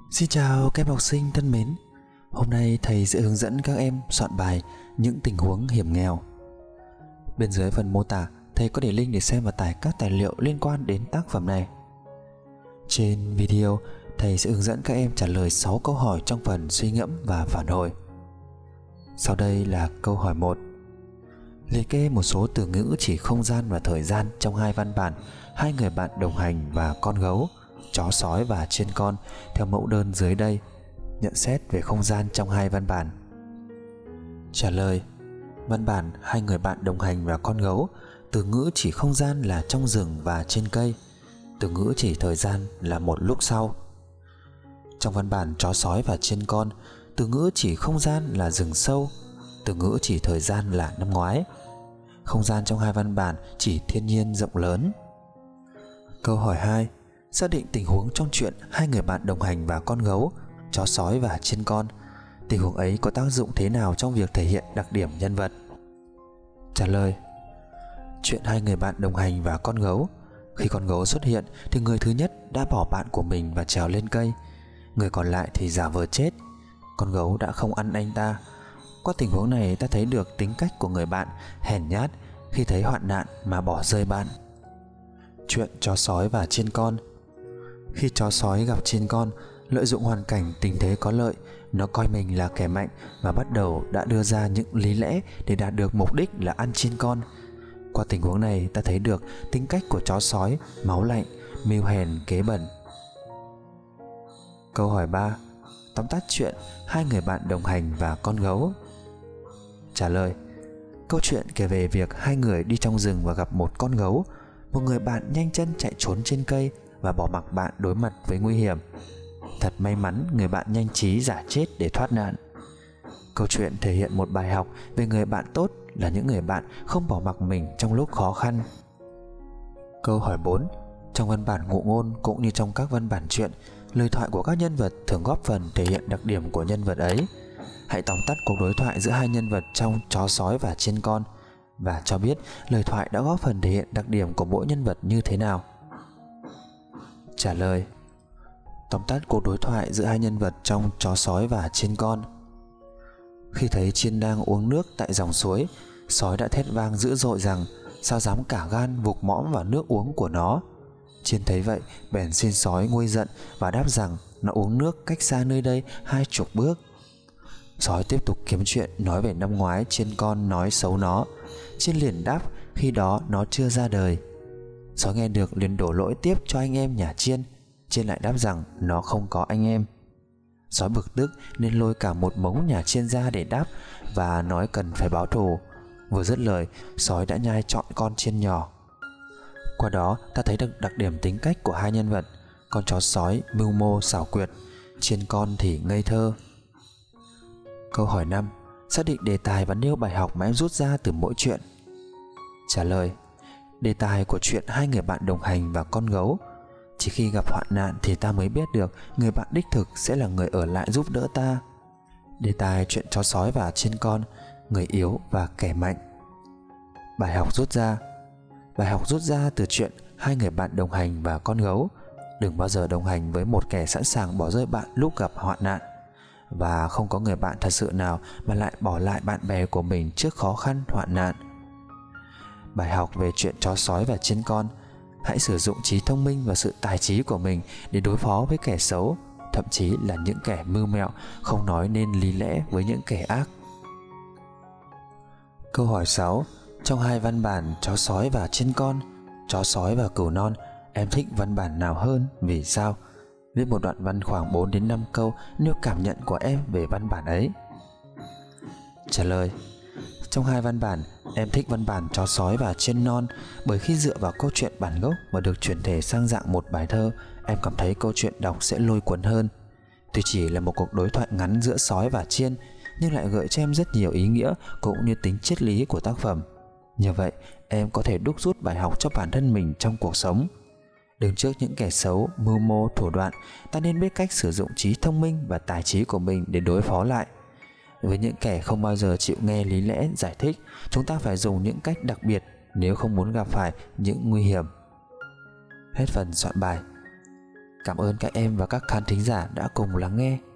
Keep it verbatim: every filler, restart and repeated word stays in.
Xin chào các em học sinh thân mến. Hôm nay thầy sẽ hướng dẫn các em soạn bài những tình huống hiểm nghèo. Bên dưới phần mô tả, thầy có để link để xem và tải các tài liệu liên quan đến tác phẩm này. Trên video, thầy sẽ hướng dẫn các em trả lời sáu câu hỏi trong phần suy ngẫm và phản hồi. Sau đây là câu hỏi một. Liệt kê một số từ ngữ chỉ không gian và thời gian trong hai văn bản Hai người bạn đồng hành và con gấu, chó sói và chiên con theo mẫu đơn dưới đây. Nhận xét về không gian trong hai văn bản. Trả lời. Văn bản Hai người bạn đồng hành và con gấu, từ ngữ chỉ không gian là trong rừng và trên cây, từ ngữ chỉ thời gian là một lúc sau. Trong văn bản chó sói và chiên con, từ ngữ chỉ không gian là rừng sâu, từ ngữ chỉ thời gian là năm ngoái. Không gian trong hai văn bản chỉ thiên nhiên rộng lớn. Câu hỏi hai. Xác định tình huống trong truyện Hai người bạn đồng hành và con gấu, chó sói và chiên con. Tình huống ấy có tác dụng thế nào trong việc thể hiện đặc điểm nhân vật? Trả lời. Chuyện Hai người bạn đồng hành và con gấu. Khi con gấu xuất hiện thì người thứ nhất đã bỏ bạn của mình và trèo lên cây. Người còn lại thì giả vờ chết. Con gấu đã không ăn anh ta. Qua tình huống này ta thấy được tính cách của người bạn hèn nhát khi thấy hoạn nạn mà bỏ rơi bạn. Chuyện chó sói và chiên con. Khi chó sói gặp chiên con, lợi dụng hoàn cảnh tình thế có lợi, nó coi mình là kẻ mạnh và bắt đầu đã đưa ra những lý lẽ để đạt được mục đích là ăn chiên con. Qua tình huống này ta thấy được tính cách của chó sói máu lạnh, mưu hèn kế bẩn. Câu hỏi ba. Tóm tắt chuyện Hai người bạn đồng hành và con gấu. Trả lời. Câu chuyện kể về việc hai người đi trong rừng và gặp một con gấu. Một người bạn nhanh chân chạy trốn trên cây và bỏ mặc bạn đối mặt với nguy hiểm. Thật may mắn người bạn nhanh trí giả chết để thoát nạn. Câu chuyện thể hiện một bài học về người bạn tốt là những người bạn không bỏ mặc mình trong lúc khó khăn. Câu hỏi bốn. Trong văn bản ngụ ngôn cũng như trong các văn bản truyện, lời thoại của các nhân vật thường góp phần thể hiện đặc điểm của nhân vật ấy. Hãy tóm tắt cuộc đối thoại giữa hai nhân vật trong chó sói và chiên con và cho biết lời thoại đã góp phần thể hiện đặc điểm của mỗi nhân vật như thế nào. Trả lời. Tóm tắt cuộc đối thoại giữa hai nhân vật trong chó sói và chiên con. Khi thấy chiên đang uống nước tại dòng suối, sói đã thét vang dữ dội rằng sao dám cả gan vục mõm vào nước uống của nó. Chiên thấy vậy bèn xin sói nguôi giận và đáp rằng nó uống nước cách xa nơi đây hai chục bước. Sói tiếp tục kiếm chuyện nói về năm ngoái chiên con nói xấu nó. Chiên liền đáp khi đó nó chưa ra đời. Sói nghe được liền đổ lỗi tiếp cho anh em nhà chiên. Chiên lại đáp rằng nó không có anh em. Sói bực tức nên lôi cả một mống nhà chiên ra để đáp và nói cần phải báo thù. Vừa dứt lời, sói đã nhai trọn con chiên nhỏ. Qua đó ta thấy được đặc điểm tính cách của hai nhân vật. Con chó sói mưu mô xảo quyệt, chiên con thì ngây thơ. Câu hỏi năm. Xác định đề tài và nêu bài học mà em rút ra từ mỗi chuyện. Trả lời. Đề tài của chuyện Hai người bạn đồng hành và con gấu. Chỉ khi gặp hoạn nạn thì ta mới biết được người bạn đích thực sẽ là người ở lại giúp đỡ ta. Đề tài chuyện chó sói và chiên con, người yếu và kẻ mạnh. Bài học rút ra. Bài học rút ra từ chuyện Hai người bạn đồng hành và con gấu. Đừng bao giờ đồng hành với một kẻ sẵn sàng bỏ rơi bạn lúc gặp hoạn nạn. Và không có người bạn thật sự nào mà lại bỏ lại bạn bè của mình trước khó khăn hoạn nạn. Bài học về chuyện chó sói và chiên con. Hãy sử dụng trí thông minh và sự tài trí của mình để đối phó với kẻ xấu, thậm chí là những kẻ mưu mẹo, không nói nên lý lẽ với những kẻ ác. Câu hỏi sáu. Trong hai văn bản chó sói và chiên con, chó sói và cừu non, em thích văn bản nào hơn, vì sao? Viết một đoạn văn khoảng bốn đến năm câu nêu cảm nhận của em về văn bản ấy. Trả lời. Trong hai văn bản, em thích văn bản chó sói và chiên non bởi khi dựa vào câu chuyện bản gốc và được chuyển thể sang dạng một bài thơ, em cảm thấy câu chuyện đọc sẽ lôi cuốn hơn. Tuy chỉ là một cuộc đối thoại ngắn giữa sói và chiên, nhưng lại gợi cho em rất nhiều ý nghĩa cũng như tính triết lý của tác phẩm. Như vậy, em có thể đúc rút bài học cho bản thân mình trong cuộc sống. Đứng trước những kẻ xấu, mưu mô, thủ đoạn, ta nên biết cách sử dụng trí thông minh và tài trí của mình để đối phó lại. Với những kẻ không bao giờ chịu nghe lý lẽ giải thích, chúng ta phải dùng những cách đặc biệt nếu không muốn gặp phải những nguy hiểm. Hết phần soạn bài. cảm ơn các em và các khán thính giả đã cùng lắng nghe.